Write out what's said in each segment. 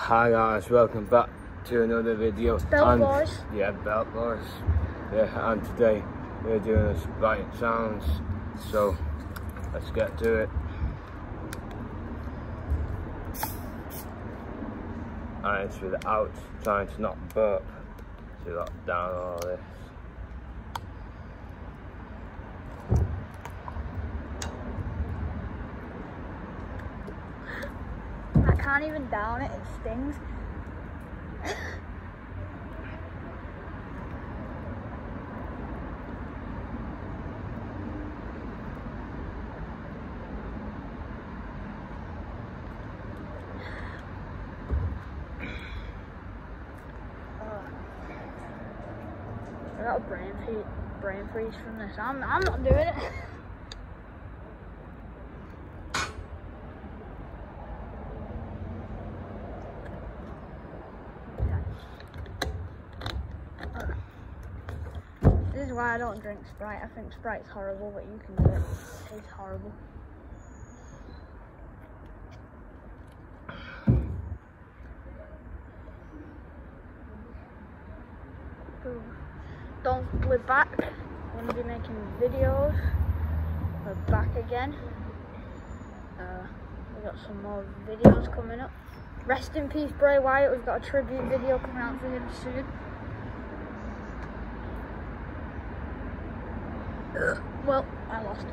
Hi guys, welcome back to another video. Belt Boys. Yeah, Belt Boys. Yeah, and today we're doing a Sprite sounds. So let's get to it. And it's without trying to not burp. So lock down all this. I can't even down it, it stings. I got a brain freeze from this. I'm not doing it. This is why I don't drink Sprite. I think Sprite's horrible, but you can do it. It tastes horrible. We're back. We're going to be making videos. We're back again. We've got some more videos coming up. Rest in peace, Bray Wyatt. We've got a tribute video coming out for him soon. Well, I lost.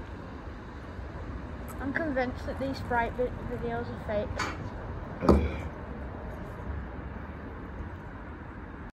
I'm convinced that these Sprite videos are fake.